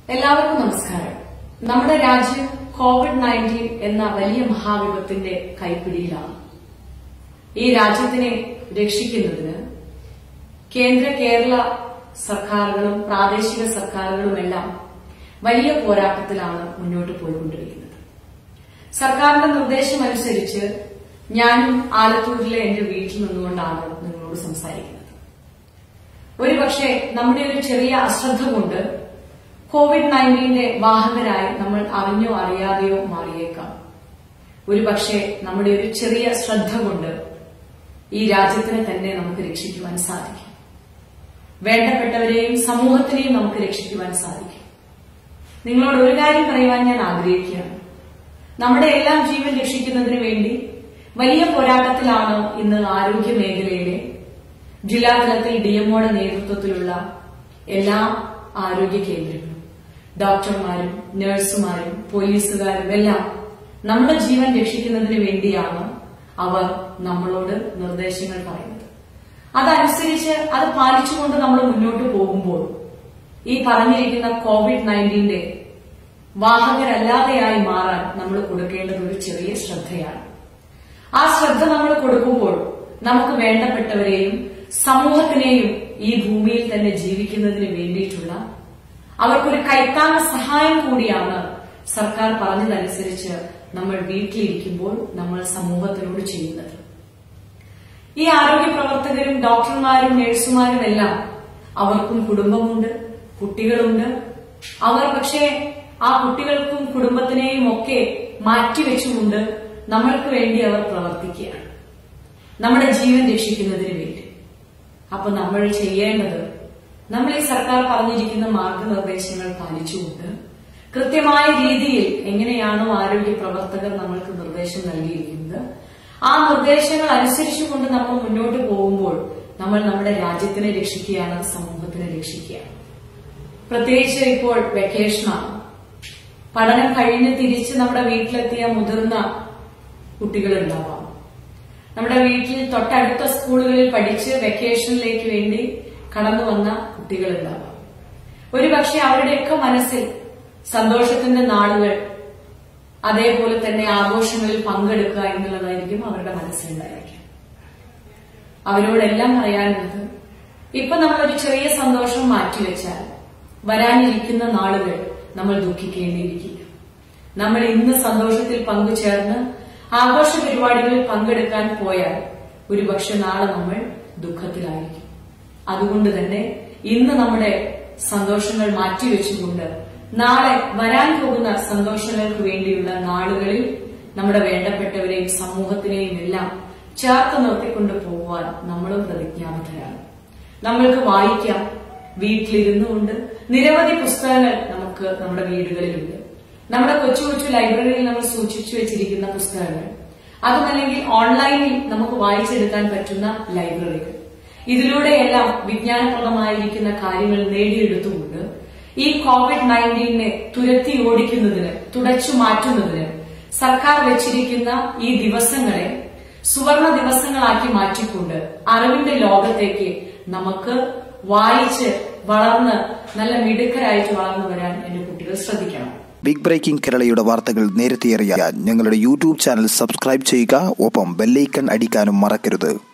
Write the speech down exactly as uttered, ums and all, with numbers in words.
എല്ലാവർക്കും നമസ്കാരം. നമ്മുടെ രാജ്യം കോവിഡ് നയൻറ്റീൻ എന്ന വലിയ മഹാവിപത്തിന്റെ കൈപ്പിടിയിലാണ്. ഈ രാജ്യത്തിനെ രക്ഷിക്കുന്നതിന് കേന്ദ്ര കേരള സർക്കാരുകളും പ്രാദേശിക സർക്കാരുകളുമെല്ലാം വലിയ പോരാട്ടത്തിലാണ് മുന്നോട്ട് പോയിക്കൊണ്ടിരിക്കുന്നത്. സർക്കാരിന്റെ നിർദ്ദേശമനുസരിച്ച് ഞാനും ആലത്തൂരിലെ എന്റെ വീട്ടിൽ നിന്നുകൊണ്ടാണ് നിങ്ങളോട് സംസാരിക്കുന്നത്. ഒരുപക്ഷെ നമ്മുടെ ഒരു ചെറിയ അശ്രദ്ധ കൊണ്ട് കോവിഡ് നയൻറ്റീന്റെ വാഹകരായി നമ്മൾ അറിഞ്ഞോ അറിയാതെയോ മാറിയേക്കാം. ഒരുപക്ഷെ നമ്മുടെ ഒരു ചെറിയ ശ്രദ്ധ കൊണ്ട് ഈ രാജ്യത്തിനെ തന്നെ നമുക്ക് രക്ഷിക്കുവാൻ സാധിക്കും. വേണ്ടപ്പെട്ടവരെയും സമൂഹത്തിനെയും നമുക്ക് രക്ഷിക്കുവാൻ സാധിക്കും. നിങ്ങളോട് ഒരു കാര്യം പറയുവാൻ ഞാൻ ആഗ്രഹിക്കുകയാണ്. നമ്മുടെ എല്ലാം ജീവൻ രക്ഷിക്കുന്നതിന് വേണ്ടി വലിയ പോരാട്ടത്തിലാണ് ഇന്ന് ആരോഗ്യ മേഖലയിലെ ജില്ലാതലത്തിൽ ഡിഎംഒയുടെ നേതൃത്വത്തിലുള്ള എല്ലാ ആരോഗ്യ കേന്ദ്രങ്ങളും, ഡോക്ടർമാരും നഴ്സുമാരും പോലീസുകാരും എല്ലാം നമ്മുടെ ജീവൻ രക്ഷിക്കുന്നതിന് വേണ്ടിയാണ് അവർ നമ്മളോട് നിർദ്ദേശങ്ങൾ പറയുന്നത്. അതനുസരിച്ച് അത് പാലിച്ചുകൊണ്ട് നമ്മൾ മുന്നോട്ട് പോകുമ്പോൾ ഈ പറഞ്ഞിരിക്കുന്ന കോവിഡ് നയൻറ്റീന്റെ വാഹകരല്ലാതെയായി മാറാൻ നമ്മൾ കൊടുക്കേണ്ടത് ഒരു ചെറിയ ശ്രദ്ധയാണ്. ആ ശ്രദ്ധ നമ്മൾ കൊടുക്കുമ്പോൾ നമുക്ക് വേണ്ടപ്പെട്ടവരെയും സമൂഹത്തിനെയും ഈ ഭൂമിയിൽ തന്നെ ജീവിക്കുന്നതിന് വേണ്ടിയിട്ടുള്ള അവർക്കൊരു കൈത്താങ്ങ സഹായം കൂടിയാണ് സർക്കാർ പറഞ്ഞതനുസരിച്ച് നമ്മൾ വീട്ടിലിരിക്കുമ്പോൾ നമ്മൾ സമൂഹത്തിനോട് ചെയ്യുന്നത്. ഈ ആരോഗ്യ പ്രവർത്തകരും ഡോക്ടർമാരും നഴ്സുമാരും എല്ലാം അവർക്കും കുടുംബമുണ്ട്, കുട്ടികളുണ്ട്. അവർ പക്ഷേ ആ കുട്ടികൾക്കും കുടുംബത്തിനെയും ഒക്കെ മാറ്റിവെച്ചുകൊണ്ട് നമ്മൾക്ക് വേണ്ടി അവർ പ്രവർത്തിക്കുകയാണ്, നമ്മുടെ ജീവൻ രക്ഷിക്കുന്നതിന് വേണ്ടി. അപ്പൊ നമ്മൾ ചെയ്യേണ്ടത്, നമ്മൾ ഈ സർക്കാർ പറഞ്ഞിരിക്കുന്ന മാർഗനിർദ്ദേശങ്ങൾ പാലിച്ചുകൊണ്ട് കൃത്യമായ രീതിയിൽ എങ്ങനെയാണോ ആരോഗ്യ പ്രവർത്തകർ നമ്മൾക്ക് നിർദ്ദേശം നൽകിയിരിക്കുന്നത് ആ നിർദ്ദേശങ്ങൾ അനുസരിച്ചുകൊണ്ട് നമ്മൾ മുന്നോട്ട് പോകുമ്പോൾ നമ്മൾ നമ്മുടെ രാജ്യത്തിനെ രക്ഷിക്കുകയാണ്, സമൂഹത്തിനെ രക്ഷിക്കുകയാണ്. പ്രത്യേകിച്ച് ഇപ്പോൾ വെക്കേഷനാണ്. പഠനം കഴിഞ്ഞ് തിരിച്ച് നമ്മുടെ വീട്ടിലെത്തിയ മുതിർന്ന കുട്ടികളുണ്ടാവാം. നമ്മുടെ വീട്ടിൽ തൊട്ടടുത്ത സ്കൂളുകളിൽ പഠിച്ച് വെക്കേഷനിലേക്ക് വേണ്ടി കടന്നു വന്ന കുട്ടികളുണ്ടാവാം. ഒരുപക്ഷെ അവരുടെയൊക്കെ മനസ്സിൽ സന്തോഷത്തിന്റെ നാളുകൾ, അതേപോലെ തന്നെ ആഘോഷങ്ങളിൽ പങ്കെടുക്കുക എന്നുള്ളതായിരിക്കും അവരുടെ മനസ്സിലുണ്ടായിരിക്കും. അവരോടെല്ലാം പറയാനുള്ളത്, ഇപ്പൊ നമ്മളൊരു ചെറിയ സന്തോഷം മാറ്റിവെച്ചാൽ വരാനിരിക്കുന്ന നാളുകൾ നമ്മൾ ദുഃഖിക്കേണ്ടിയിരിക്കില്ല. നമ്മൾ ഇന്ന് സന്തോഷത്തിൽ പങ്കുചേർന്ന് ആഘോഷ പരിപാടികളിൽ പങ്കെടുക്കാൻ പോയാൽ ഒരുപക്ഷെ നാളെ നമ്മൾ ദുഃഖത്തിലായിരിക്കും. അതുകൊണ്ട് തന്നെ ഇന്ന് നമ്മുടെ സന്തോഷങ്ങൾ മാറ്റിവെച്ചുകൊണ്ട് നാളെ വരാൻ പോകുന്ന സന്തോഷങ്ങൾക്ക് വേണ്ടിയുള്ള നാളുകളിൽ നമ്മുടെ വേണ്ടപ്പെട്ടവരെയും സമൂഹത്തിനെയും എല്ലാം ചേർത്ത് നിർത്തിക്കൊണ്ട് പോകുവാൻ നമ്മളും പ്രതിജ്ഞാബദ്ധരാണ്. നമ്മൾക്ക് വായിക്കാം. വീട്ടിലിരുന്നുകൊണ്ട് നിരവധി പുസ്തകങ്ങൾ നമുക്ക് നമ്മുടെ വീടുകളിലുണ്ട്. നമ്മുടെ കൊച്ചു കൊച്ചു ലൈബ്രറിയിൽ നമ്മൾ സൂക്ഷിച്ചു വെച്ചിരിക്കുന്ന പുസ്തകങ്ങൾ, അതുമല്ലെങ്കിൽ ഓൺലൈനിൽ നമുക്ക് വായിച്ചെടുക്കാൻ പറ്റുന്ന ലൈബ്രറികൾ, ഇതിലൂടെയെല്ലാം വിജ്ഞാനപ്രദമായിരിക്കുന്ന കാര്യങ്ങൾ നേടിയെടുത്തുകൊണ്ട് ഈ കോവിഡ് നയൻറ്റീനെ തുരത്തി ഓടിക്കുന്നതിന്, തുടച്ചു മാറ്റുന്നതിന് സർക്കാർ വെച്ചിരിക്കുന്ന ഈ ദിവസങ്ങളെ സുവർണ ദിവസങ്ങളാക്കി മാറ്റിക്കൊണ്ട് അറിവിന്റെ ലോകത്തേക്ക് നമുക്ക് വായിച്ച് വളർന്ന് നല്ല മിടുക്കരായിട്ട് വളർന്നു വരാൻ എന്റെ കുട്ടികൾ ശ്രദ്ധിക്കണം. ബിഗ് ബ്രേക്കിംഗ് കേരളയുടെ വാർത്തകൾ നേരത്തെ അറിയാൻ ഞങ്ങളുടെ യൂട്യൂബ് ചാനൽ സബ്സ്ക്രൈബ് ചെയ്യുക. ഒപ്പം ബെല്ലൈക്കൺ അടിക്കാനും മറക്കരുത്.